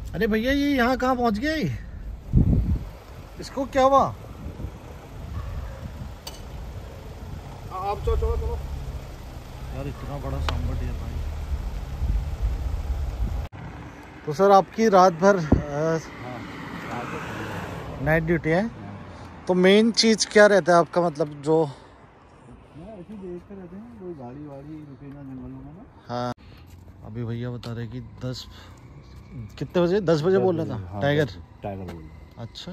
अरे भैया ये यहाँ कहाँ पहुँच गया ये? इसको क्या हुआ? आप चलो चलो चलो यार इतना बड़ा सांबर डियर भाई। तो सर आपकी रात भर नाइट ड्यूटी है, तो मेन चीज़ क्या रहता है आपका, मतलब जो ऐसे देखते रहते हैं कोई गाड़ी वाड़ी रुके ना जंगलों में ना। हाँ अभी भैया बता रहे कि 10 कितने बजे 10 बजे बोल रहा था। हाँ, टाइगर टाइगर बोल रहा। अच्छा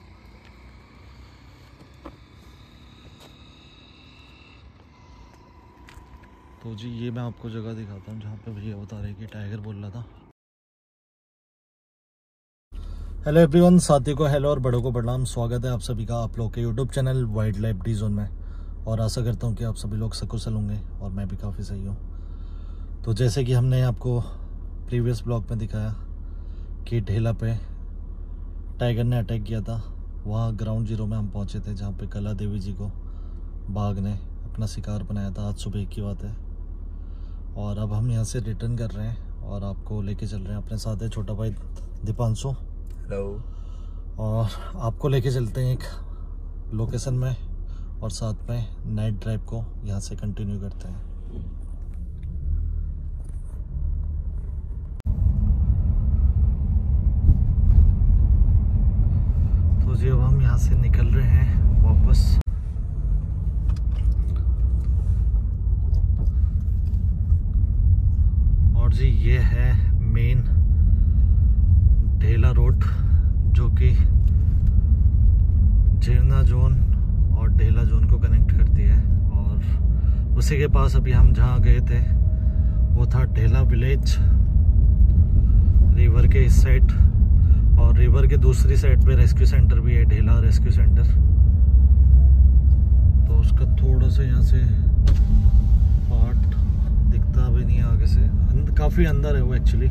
तो जी ये मैं आपको जगह दिखाता हूँ जहाँ पे भैया बता रहे कि टाइगर बोल रहा था। हेलो एवरीवन, साथी को हेलो और बड़ों को प्रणाम। स्वागत है आप सभी का आप लोग के YouTube channel wild life D zone में, और आशा करता हूँ कि आप सभी लोग सकुशल होंगे और मैं भी काफ़ी सही हूँ। तो जैसे कि हमने आपको प्रीवियस ब्लॉग में दिखाया कि ढेला पे टाइगर ने अटैक किया था, वहाँ ग्राउंड जीरो में हम पहुँचे थे जहाँ पे कला देवी जी को बाघ ने अपना शिकार बनाया था। आज सुबह की बात है और अब हम यहाँ से रिटर्न कर रहे हैं और आपको लेके चल रहे हैं। अपने साथ है छोटा भाई दीपांशु। हेलो। और आपको लेके चलते हैं एक लोकेशन में और साथ में नाइट ड्राइव को यहाँ से कंटिन्यू करते हैं। तो जी अब हम यहाँ से निकल रहे हैं वापस। और जी ये है मेन ढेला रोड जो कि झीरना जोन और ढेला जोन को कनेक्ट करती है। और उसी के पास अभी हम जहाँ गए थे वो था ढेला विलेज, रिवर के इस साइड, और रिवर के दूसरी साइड पे रेस्क्यू सेंटर भी है, ढेला रेस्क्यू सेंटर। तो उसका थोड़ा सा यहाँ से पार्ट दिखता भी नहीं आगे से, काफ़ी अंदर है वो एक्चुअली।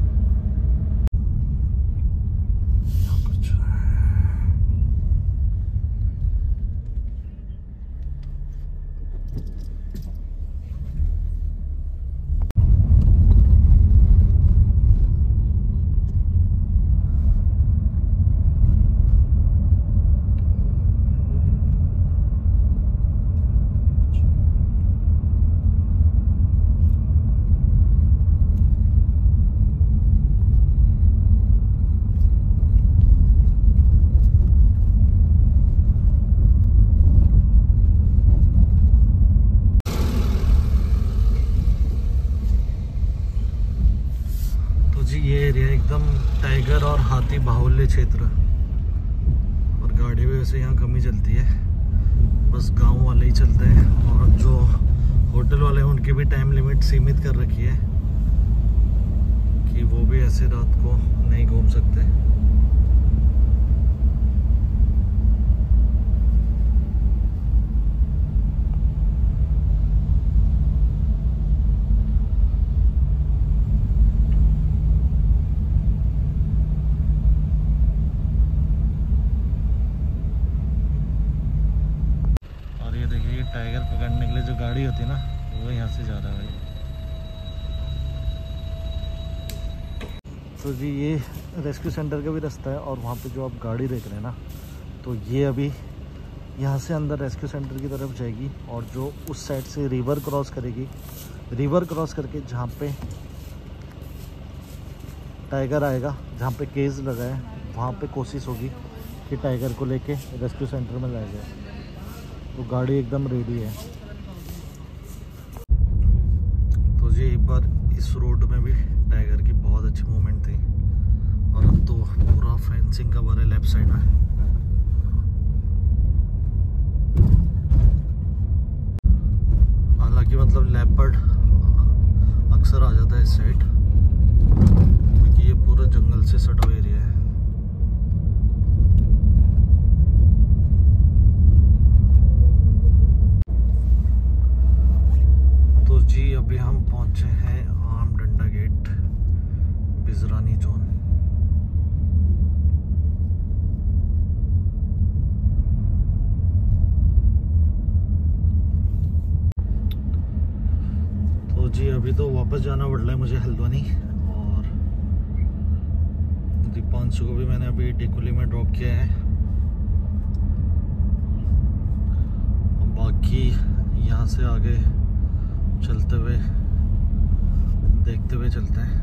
ये एरिया एकदम टाइगर और हाथी बाहुल्य क्षेत्र, और गाड़ी भी वैसे यहाँ कम ही चलती है, बस गांव वाले ही चलते हैं। और जो होटल वाले हैं उनकी भी टाइम लिमिट सीमित कर रखी है कि वो भी ऐसे रात को नहीं घूम सकते। टाइगर पकड़ने के लिए जो गाड़ी होती है ना, वो यहाँ से जा रहा है भाई। तो जी ये रेस्क्यू सेंटर का भी रास्ता है, और वहाँ पे जो आप गाड़ी देख रहे हैं ना, तो ये अभी यहाँ से अंदर रेस्क्यू सेंटर की तरफ जाएगी और जो उस साइड से रिवर क्रॉस करेगी, रिवर क्रॉस करके जहाँ पे टाइगर आएगा, जहाँ पे केज लगा है, वहाँ पे कोशिश होगी कि टाइगर को लेके रेस्क्यू सेंटर में लाया जाए। तो गाड़ी एकदम रेडी है। तो जी एक बार इस रोड में भी टाइगर की बहुत अच्छी मूवमेंट थी, और अब तो पूरा फेंसिंग का बार है लेफ्ट साइड में। हालांकि मतलब लेपर्ड अक्सर आ जाता है इस साइड, क्योंकि ये पूरा जंगल से सटा हुआ एरिया है। जी अभी हम पहुंचे हैं आम डंडा गेट, बिजरानी जोन। तो जी अभी तो वापस जाना पड़ रहा है मुझे हल्द्वानी, और दीपांशु को भी मैंने अभी टिकुली में ड्रॉप किया है। बाकी यहाँ से आगे चलते हुए देखते हुए चलते हैं।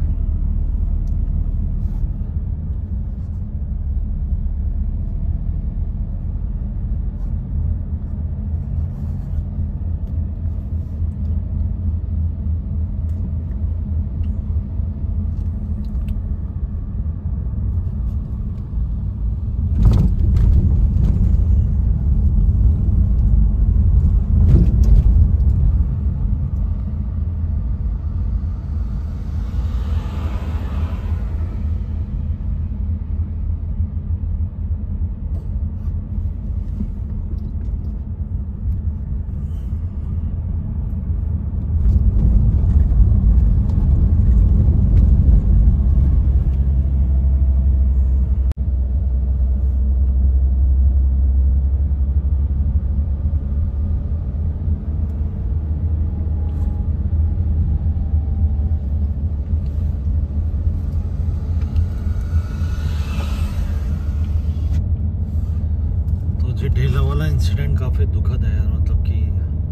ढेला वाला इंसिडेंट काफी दुखद है यार, मतलब कि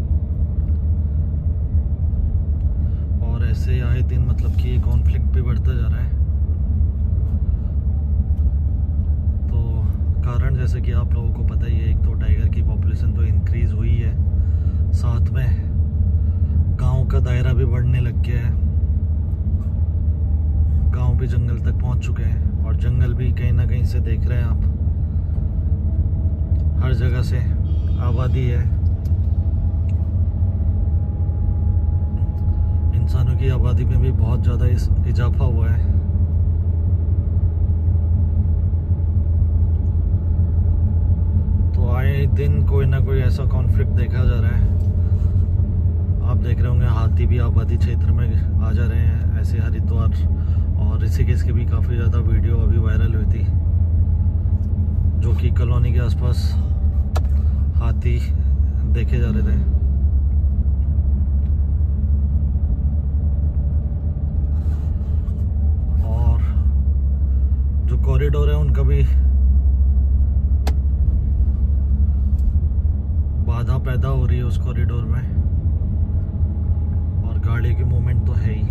और ऐसे आए दिन मतलब कि कॉन्फ्लिक्ट भी बढ़ता जा रहा है। तो कारण जैसे कि आप लोगों को पता ही है, एक तो टाइगर की पॉपुलेशन तो इंक्रीज हुई है, साथ में गांव का दायरा भी बढ़ने लग गया है। गांव भी जंगल तक पहुंच चुके हैं और जंगल भी कहीं ना कहीं से देख रहे हैं आप, हर जगह से आबादी है। इंसानों की आबादी में भी बहुत ज़्यादा इजाफा हुआ है। तो आए दिन कोई ना कोई ऐसा कॉन्फ्लिक्ट देखा जा रहा है। आप देख रहे होंगे हाथी भी आबादी क्षेत्र में आ जा रहे हैं। ऐसे हरिद्वार और ऋषिकेश की भी काफ़ी ज़्यादा वीडियो अभी वायरल हुई थी, जो कि कॉलोनी के आसपास हाथी देखे जा रहे थे। और जो कॉरिडोर है उनका भी बाधा पैदा हो रही है उस कॉरिडोर में, और गाड़ी की मूवमेंट तो है ही।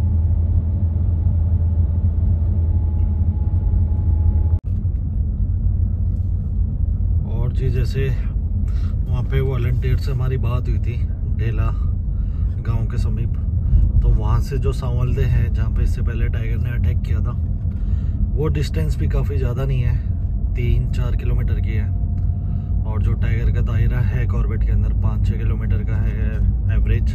और जी जैसे वहाँ पे वॉलंटियर से हमारी बात हुई थी ढेला गांव के समीप, तो वहाँ से जो सांवलदे हैं जहाँ पे इससे पहले टाइगर ने अटैक किया था, वो डिस्टेंस भी काफ़ी ज़्यादा नहीं है, 3-4 किलोमीटर की है। और जो टाइगर का दायरा है कॉर्बेट के अंदर 5-6 किलोमीटर का है एवरेज।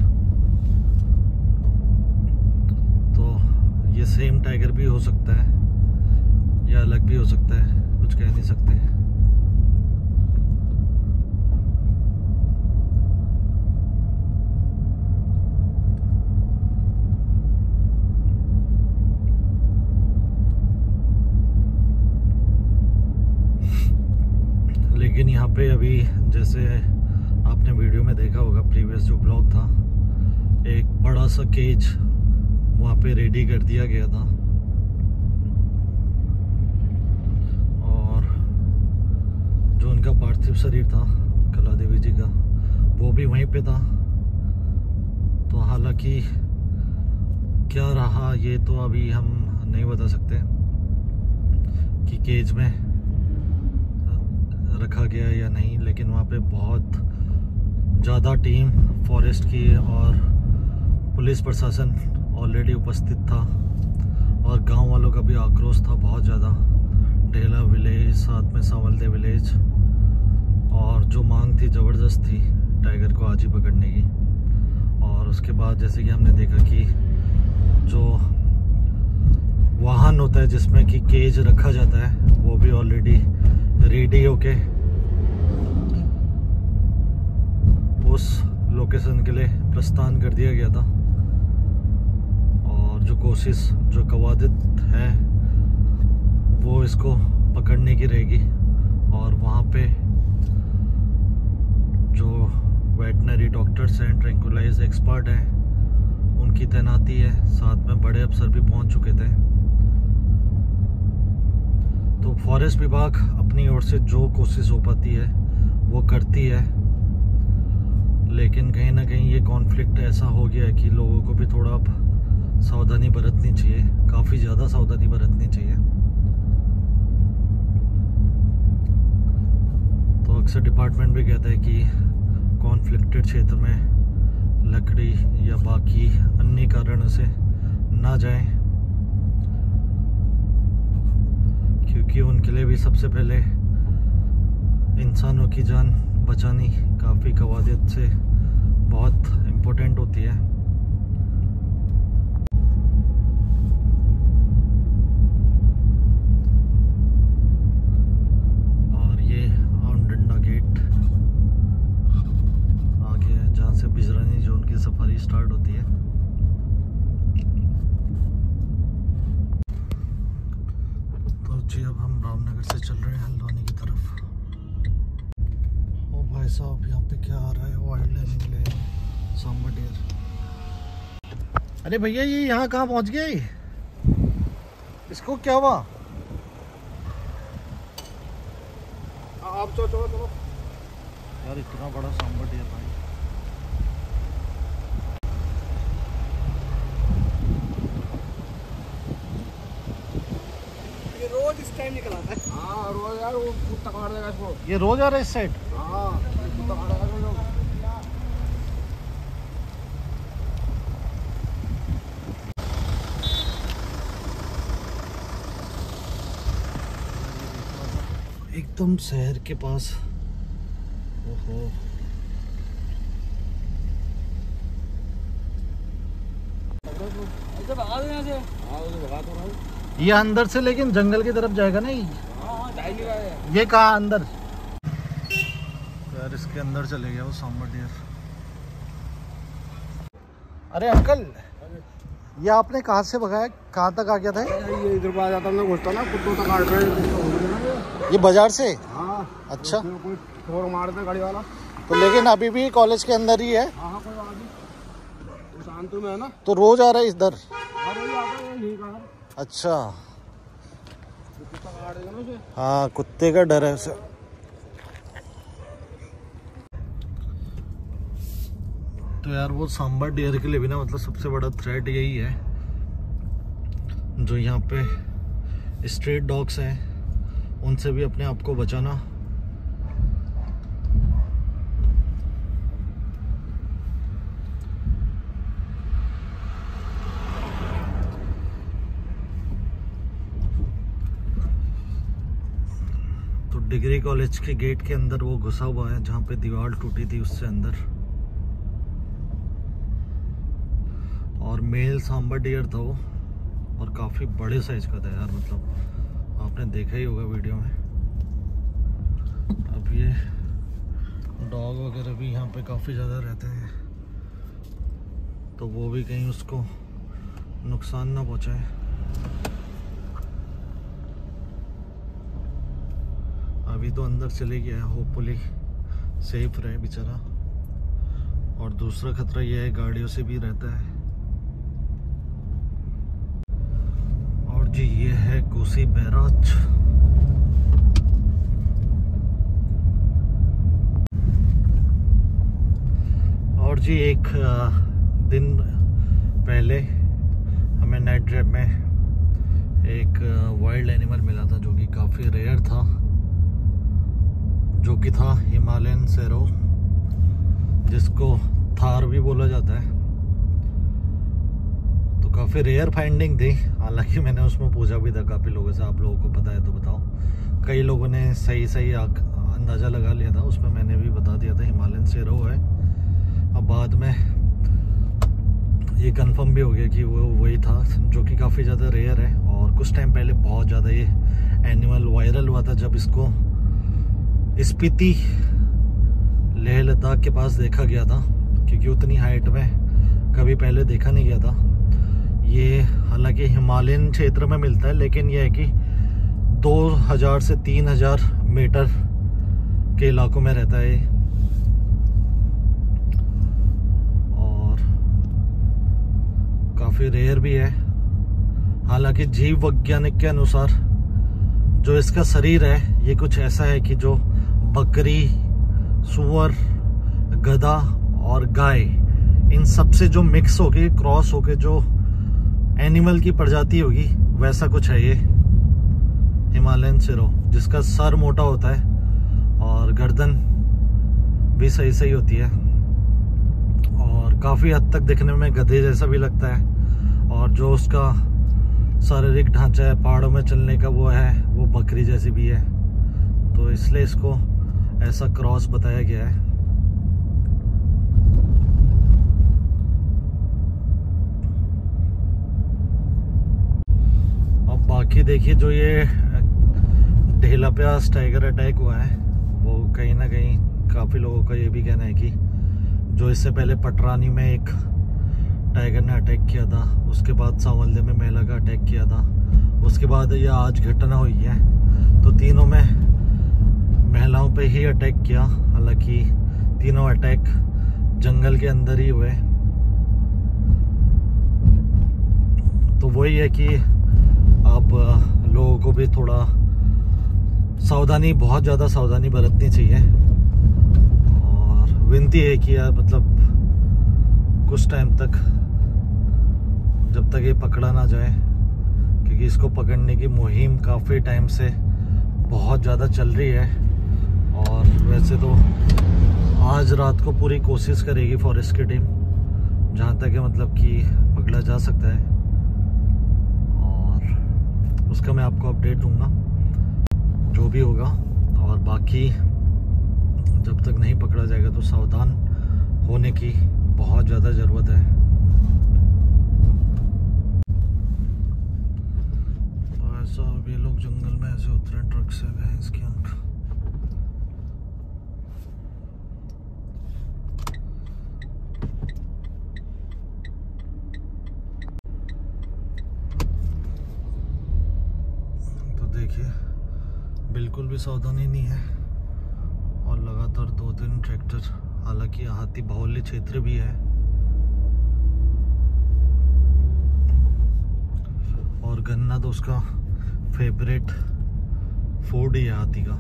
तो ये सेम टाइगर भी हो सकता है या अलग भी हो सकता है, कुछ कह नहीं सकते। लेकिन यहाँ पे अभी जैसे आपने वीडियो में देखा होगा, प्रीवियस जो ब्लॉग था, एक बड़ा सा केज वहाँ पे रेडी कर दिया गया था और जो उनका पार्थिव शरीर था कला देवी जी का, वो भी वहीं पे था। तो हालांकि क्या रहा ये तो अभी हम नहीं बता सकते कि केज में रखा गया या नहीं, लेकिन वहाँ पे बहुत ज़्यादा टीम फॉरेस्ट की और पुलिस प्रशासन ऑलरेडी उपस्थित था, और गांव वालों का भी आक्रोश था बहुत ज़्यादा। ढेला विलेज, साथ में सांवलदे विलेज, और जो मांग थी ज़बरदस्त थी टाइगर को आज ही पकड़ने की। और उसके बाद जैसे कि हमने देखा कि जो वाहन होता है जिसमें कि केज रखा जाता है, वो भी ऑलरेडी रेडी होके उस लोकेशन के लिए प्रस्थान कर दिया गया था। और जो कोशिश जो कवायद है वो इसको पकड़ने की रहेगी, और वहाँ पे जो वेटनरी डॉक्टर्स हैं, ट्रैंकुलाइज एक्सपर्ट हैं, उनकी तैनाती है। साथ में बड़े अफसर भी पहुँच चुके थे। फॉरेस्ट विभाग अपनी ओर से जो कोशिश हो पाती है वो करती है, लेकिन कहीं ना कहीं ये कॉन्फ्लिक्ट ऐसा हो गया है कि लोगों को भी थोड़ा अब सावधानी बरतनी चाहिए, काफ़ी ज़्यादा सावधानी बरतनी चाहिए। तो अक्सर डिपार्टमेंट भी कहता है कि कॉन्फ्लिक्टेड क्षेत्र में लकड़ी या बाकी अन्य कारणों से ना जाएं, क्योंकि उनके लिए भी सबसे पहले इंसानों की जान बचानी काफ़ी कवायद से बहुत इम्पोर्टेंट होती है। और ये आमडंडा गेट आ गया है जहाँ से बिजरानी जोन की सफारी स्टार्ट होती है। तो जी अब हम रामनगर से चल रहे हैं हल्द्वानी की तरफ। ओ भाई साहब, यहाँ पे क्या आ रहा है? वाइल्ड एनिमल है, सांबर डियर। अरे भैया, ये यहाँ कहाँ पहुँच गए? इसको क्या हुआ? आप चलो चलो चलो यार इतना बड़ा सांबर डियर भाई। ये रोज इस टाइम निकल आता है। हाँ रोज यार, वो कुत्ता काट देगा इसको। ये रोज आ रहा है इस साइड? हाँ कुत्ता काटेगा इसको। एकदम शहर के पास। ओहो, ऐसे भगा दो यहाँ से। हाँ उसे भगा दो ना। ये अंदर से लेकिन जंगल की तरफ जाएगा ना? हाँ जा ही नहीं रहा है। ये कहाँ अंदर? तो यार इसके अंदर चले गया वो सांबर डियर। अरे अंकल, ये आपने कहाँ से भगाया? कहाँ तक आ गया था? ये इधर आ जाता ना, घुसता ना, कुत्तों तक काट रहे। ये बाजार से? हाँ अच्छा। कोई ठोर मार दे गाड़ी वाला। तो लेकिन अभी भी कॉलेज के अंदर ही है? हाँ कोई बात नहीं, शांत में है ना। तो रोज आ रहा है इधर? अरे आता है यही कहा। अच्छा, कुत्ता काट देगा ना उसे। हाँ कुत्ते का डर है उसे। तो यार वो सांबर डियर के लिए भी ना, मतलब सबसे बड़ा थ्रेट यही है, जो यहाँ पे स्ट्रीट डॉग्स हैं उनसे भी अपने आप को बचाना। तो डिग्री कॉलेज के गेट के अंदर वो घुसा हुआ है जहाँ पे दीवार टूटी थी, उससे अंदर। और मेल सांबर डियर था वो, और काफ़ी बड़े साइज का था यार, मतलब आपने देखा ही होगा वीडियो में। अब ये डॉग वगैरह भी यहाँ पे काफ़ी ज़्यादा रहते हैं, तो वो भी कहीं उसको नुकसान ना पहुँचाए। अभी तो अंदर चले गया है, होपफुली सेफ रहे बेचारा। और दूसरा खतरा ये है, गाड़ियों से भी रहता है। और जी ये है कोसी बैराज। और जी एक दिन पहले हमें नाइट ड्राइव में एक वाइल्ड एनिमल मिला था, जो कि काफ़ी रेयर था, जो कि था हिमालयन सेरो, जिसको थार भी बोला जाता है। तो काफ़ी रेयर फाइंडिंग थी। हालांकि मैंने उसमें पूछा भी था काफ़ी लोगों से, आप लोगों को पता है तो बताओ। कई लोगों ने सही अंदाज़ा लगा लिया था, उसमें मैंने भी बता दिया था हिमालयन सेरो है। अब बाद में ये कंफर्म भी हो गया कि वो वही था, जो कि काफ़ी ज़्यादा रेयर है। और कुछ टाइम पहले बहुत ज़्यादा ये एनिमल वायरल हुआ था, जब इसको स्पीति लेह लद्दाख के पास देखा गया था, क्योंकि उतनी हाइट में कभी पहले देखा नहीं गया था। ये हालांकि हिमालयन क्षेत्र में मिलता है, लेकिन यह है कि 2000 से 3000 मीटर के इलाकों में रहता है। और काफ़ी रेयर भी है। हालांकि जीव वैज्ञानिक के अनुसार जो इसका शरीर है ये कुछ ऐसा है कि जो बकरी, सूअर, गधा और गाय इन सब से जो मिक्स होके क्रॉस होके जो एनिमल की प्रजाति होगी वैसा कुछ है ये हिमालयन सिरो, जिसका सर मोटा होता है और गर्दन भी सही सही होती है और काफ़ी हद तक दिखने में गधे जैसा भी लगता है। और जो उसका शारीरिक ढांचा है पहाड़ों में चलने का वो है, वो बकरी जैसी भी है, तो इसलिए इसको ऐसा क्रॉस बताया गया है। अब बाकी देखिए जो ये ढेला प्यास टाइगर अटैक हुआ है वो कहीं ना कहीं काफ़ी लोगों का ये भी कहना है कि जो इससे पहले पटरानी में एक टाइगर ने अटैक किया था, उसके बाद सांवलदे में महिला का अटैक किया था, उसके बाद ये आज घटना हुई है, तो तीनों में महिलाओं पे ही अटैक किया। हालांकि तीनों अटैक जंगल के अंदर ही हुए। तो वही है कि अब लोगों को भी थोड़ा सावधानी, बहुत ज़्यादा सावधानी बरतनी चाहिए और विनती है कि यार मतलब कुछ टाइम तक, जब तक ये पकड़ा ना जाए, क्योंकि इसको पकड़ने की मुहिम काफ़ी टाइम से बहुत ज़्यादा चल रही है और वैसे तो आज रात को पूरी कोशिश करेगी फॉरेस्ट की टीम, जहाँ तक है मतलब कि पकड़ा जा सकता है और उसका मैं आपको अपडेट दूंगा जो भी होगा। और बाकी जब तक नहीं पकड़ा जाएगा तो सावधान होने की बहुत ज़्यादा ज़रूरत है। तो ऐसा अब ये लोग जंगल में ऐसे उतरे ट्रक से भैंस की आंख। तो देखिए बिल्कुल भी सावधानी नहीं है और लगातार 2-3 ट्रैक्टर, हालांकि हाथी बाहुल्य क्षेत्र भी है और गन्ना तो उसका फेवरेट फूड ही है हाथी का।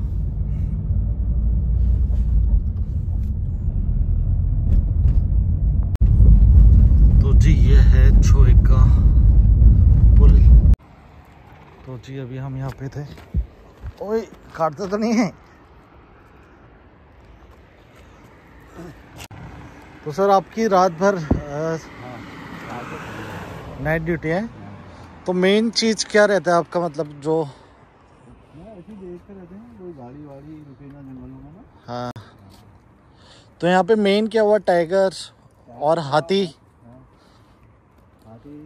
तो जी ये है छोएका पुल। तो जी अभी हम यहाँ पे थे। ओए काटते तो नहीं है? तो सर आपकी रात भर नाइट ड्यूटी है, तो मेन चीज़ क्या रहता है आपका, मतलब जो ऐसे देखते रहते हैं कोई गाड़ी वाड़ी रुके ना जंगलों में ना। हाँ, तो यहाँ पे मेन क्या हुआ, टाइगर और हाथी। हाथी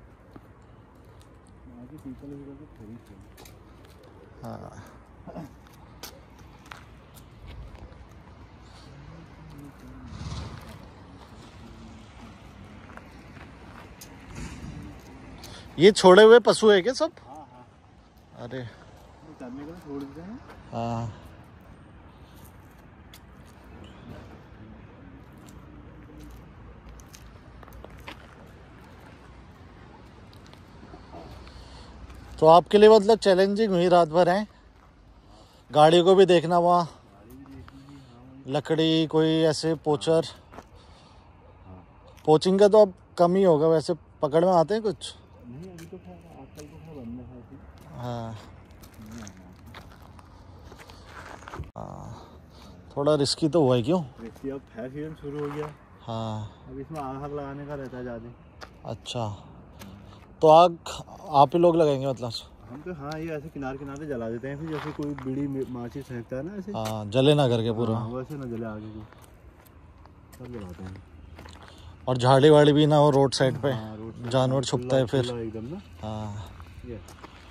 पीपल हाँ ये छोड़े हुए पशु है क्या सब? हाँ हाँ। अरे चरने का छोड़ देते हैं। हाँ तो आपके लिए मतलब चैलेंजिंग हुई रात भर है, गाड़ी को भी देखना, वहाँ लकड़ी कोई ऐसे पोचर, पोचिंग का तो अब कम ही होगा, वैसे पकड़ में आते हैं कुछ नहीं अभी तो आजकल तो बंद है। हाँ हाँ थोड़ा रिस्की तो हुआ है। क्यों? रिस्की अब फायर सीजन शुरू हो गया। हाँ अब इसमें आग लगाने का रहता है ज़्यादा। अच्छा, तो आग आप ही लोग लगाएंगे मतलब? हम तो हाँ ये ऐसे किनारे किनारे जला देते हैं, फिर जैसे कोई बीड़ी माचिस फेंकता है ना ऐसे, हाँ जले ना करके पूरा। हाँ, वैसे ना जले आगे को सब जलाते हैं। और झाड़ी वाड़ी भी ना हो रोड साइड पे, हाँ, रोड जानवर छुपता है फिर एकदम ना। हाँ। ये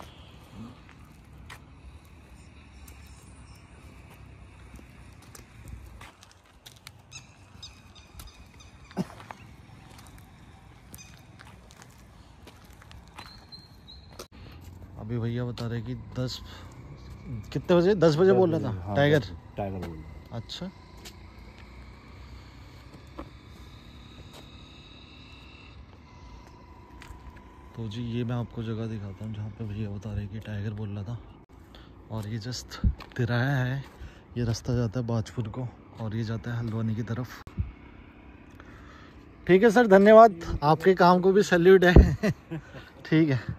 अभी भैया बता रहे कि 10 कितने बजे, 10 बजे बोल रहा था। हाँ, टाइगर टाइगर बोल रहा। अच्छा, तो जी ये मैं आपको जगह दिखाता हूँ जहाँ पे भैया बता रहे कि टाइगर बोल रहा था। और ये जस्ट तिराया है, ये रास्ता जाता है बाजपुर को और ये जाता है हल्द्वानी की तरफ। ठीक है सर, धन्यवाद, आपके काम को भी सैल्यूट है। ठीक है।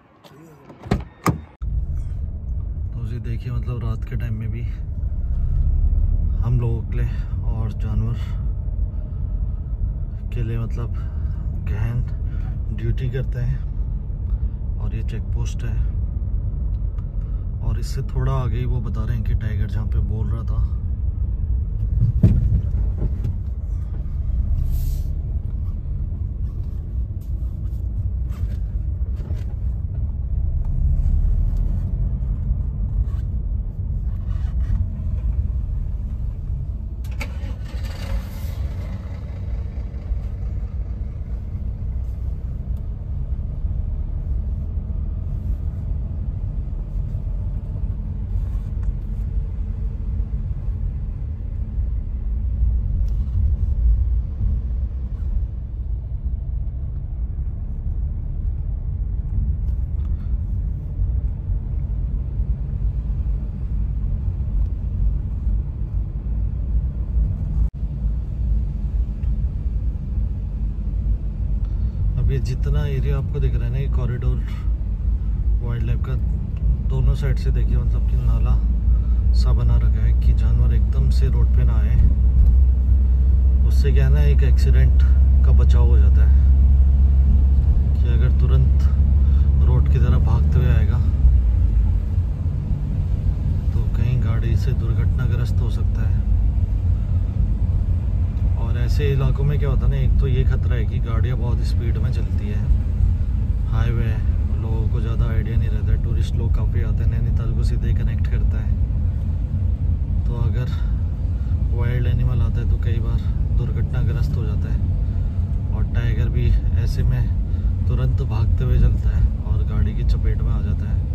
तो जी देखिए, मतलब रात के टाइम में भी हम लोगों के लिए और जानवर के लिए मतलब गहन ड्यूटी करते हैं। और ये चेक पोस्ट है और इससे थोड़ा आगे ही वो बता रहे हैं कि टाइगर जहाँ पे बोल रहा था। ये जितना एरिया आपको दिख रहा है ना, ये कॉरिडोर वाइल्ड लाइफ का, दोनों साइड से देखिए मतलब कि नाला सा बना रखा है कि जानवर एकदम से रोड पे ना आए। उससे क्या है ना, एक एक्सीडेंट का बचाव हो जाता है कि अगर तुरंत रोड की तरफ भागते हुए आएगा तो कहीं गाड़ी से दुर्घटनाग्रस्त हो सकता है। और ऐसे इलाकों में क्या होता है ना, एक तो ये खतरा है कि गाड़ियाँ बहुत स्पीड में चलती है, हाईवे लोगों को ज़्यादा आइडिया नहीं रहता है। टूरिस्ट लोग काफ़ी आते हैं, नैनीताल को सीधे कनेक्ट करता है। तो अगर वाइल्ड एनिमल आता है तो कई बार दुर्घटनाग्रस्त हो जाता है और टाइगर भी ऐसे में तुरंत भागते हुए चलता है और गाड़ी की चपेट में आ जाता है।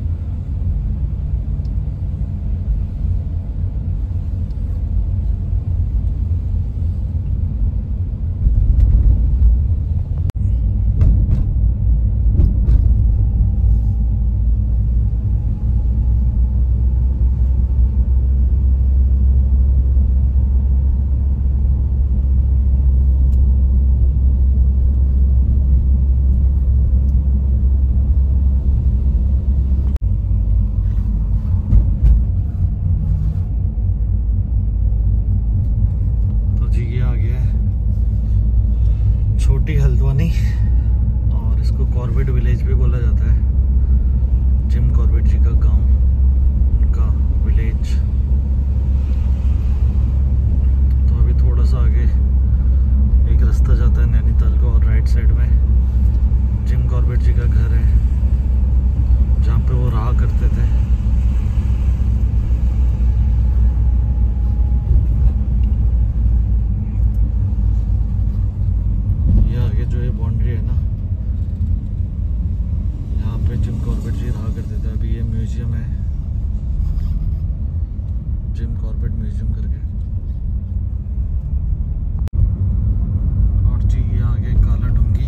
छोटी हल्द्वानी और इसको कॉर्बेट विलेज भी बोला जाता है। जिम कॉर्बेट जी का गांव, उनका विलेज। तो अभी थोड़ा सा आगे एक रास्ता जाता है नैनीताल को और राइट साइड में जिम कॉर्बेट जी का घर है जहाँ पे वो रहा करते थे। जो ये बाउंड्री है ना, यहाँ पे जिम कॉर्बेट जी रहा करते थे। अभी ये म्यूजियम है, जिम कॉर्बेट म्यूजियम करके। और जी ये आगे काला डूंगी।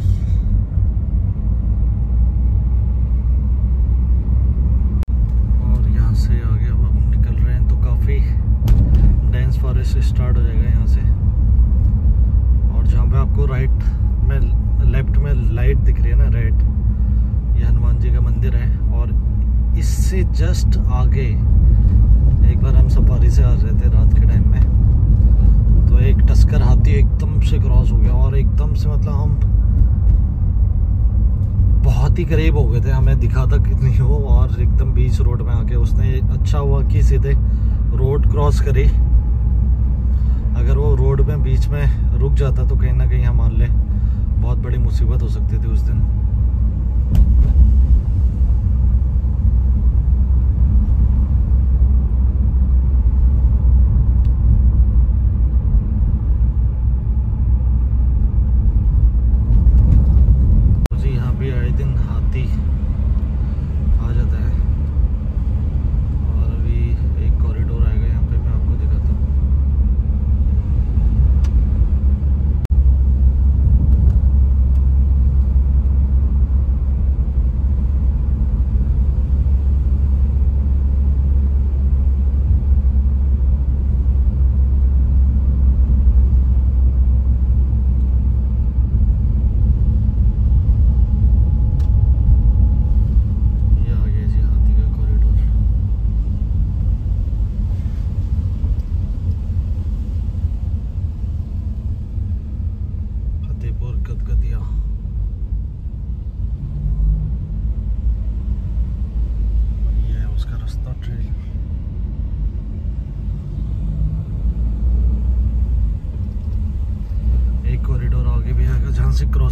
और यहाँ से आगे अब हम निकल रहे हैं तो काफ़ी डेंस फॉरेस्ट स्टार्ट हो जाएगा यहाँ से। और जहाँ पे आपको राइट में लेफ्ट में लाइट दिख रही है ना, रेड, ये हनुमान जी का मंदिर है। और इससे जस्ट आगे एक बार हम सफारी से आ रहे थे रात के टाइम में, तो एक टस्कर हाथी एकदम से क्रॉस हो गया और एकदम से मतलब हम बहुत ही करीब हो गए थे, हमें दिखा था कितनी हो। और एकदम बीच रोड में आके उसने, अच्छा हुआ कि सीधे रोड क्रॉस करी। अगर वो रोड में बीच में रुक जाता तो कहीं ना कहीं हम मान ले बहुत बड़ी मुसीबत हो सकती थी उस दिन। तो जी यहाँ भी आए दिन हाथी आ जाता है। और अभी एक कॉरिडोर आएगा यहाँ पे, मैं आपको दिखाता हूँ।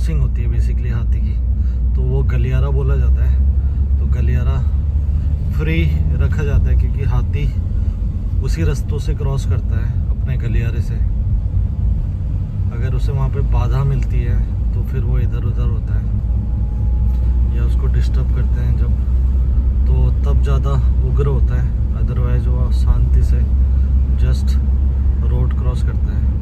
क्रॉसिंग होती है बेसिकली हाथी की, तो वो गलियारा बोला जाता है। तो गलियारा फ्री रखा जाता है क्योंकि हाथी उसी रास्तों से क्रॉस करता है अपने गलियारे से। अगर उसे वहाँ पे बाधा मिलती है तो फिर वो इधर उधर होता है या उसको डिस्टर्ब करते हैं जब, तो तब ज़्यादा उग्र होता है। अदरवाइज वो शांति से जस्ट रोड क्रॉस करता है।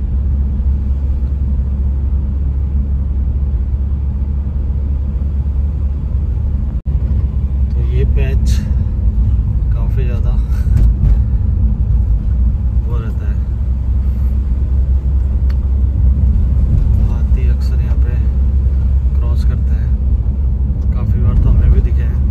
तो ये पैच काफ़ी ज़्यादा वो रहता है, हाथी अक्सर यहाँ पे क्रॉस करते हैं, काफ़ी बार तो हमें भी दिखे हैं।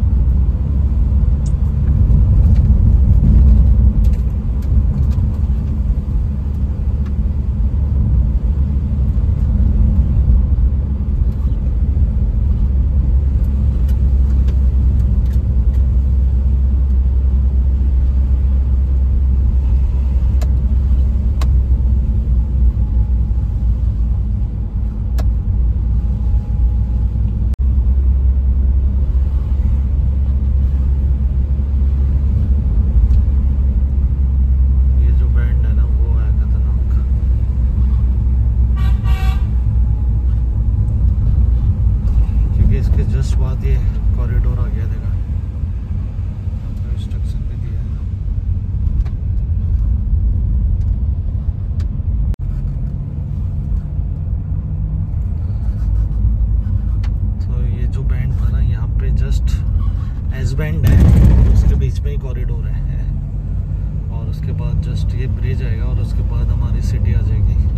जस्ट बाद ये कॉरिडोर आ गया, देखा इंस्ट्रक्शन भी दिया है। तो ये जो बैंड था ना, यहाँ पे जस्ट एस बैंड है और उसके बीच में ही कॉरिडोर है और उसके बाद जस्ट ये ब्रिज आएगा और उसके बाद हमारी सिटी आ जाएगी।